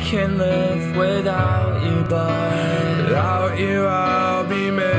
can live without you, but without you I'll be missing.